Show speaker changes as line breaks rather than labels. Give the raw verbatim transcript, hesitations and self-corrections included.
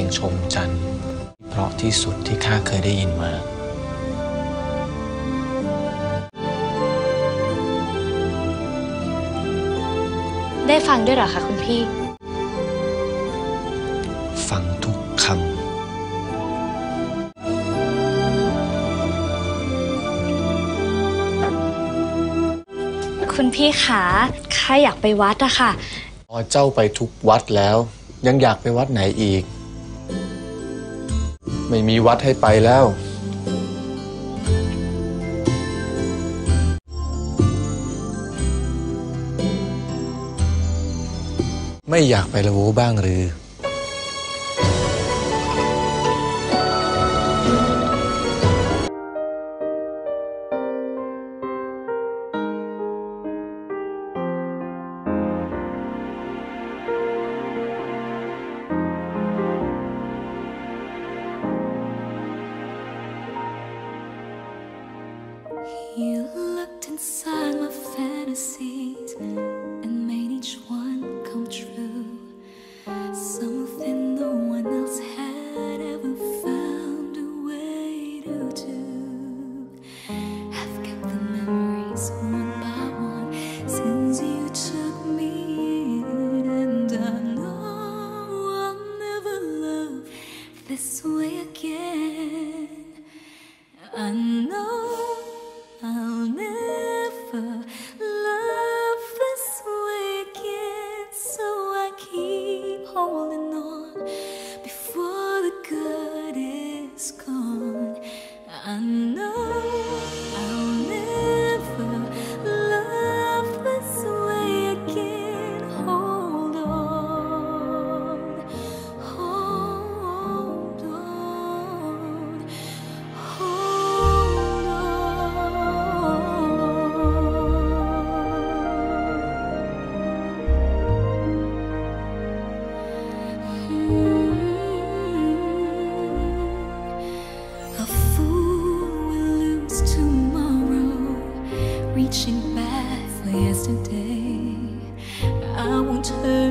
ชมจันทร์เพราะที่สุดที่ข้าเคยได้ยินมา
ได้ฟังด้วยเหรอคะคุณพี่
ฟังทุกคำ
คุณพี่ขาข้าอยากไปวัดอะค่ะ
พอเจ้าไปทุกวัดแล้วยังอยากไปวัดไหนอีกไม่มีวัดให้ไปแล้วไม่อยากไปละโวบ้างหรือ
You looked inside my fantasies and made each one come true. Something no one else had ever found a way to do. I've kept the memories one by one since you took me in, and I know I'll never love this way again. I know I'll never love this way again, so I keep holding on before the good is gone. I know I'll never love this way again. Hold on, hold on, hold A fool will lose tomorrow, reaching back for yesterday. I won't hurt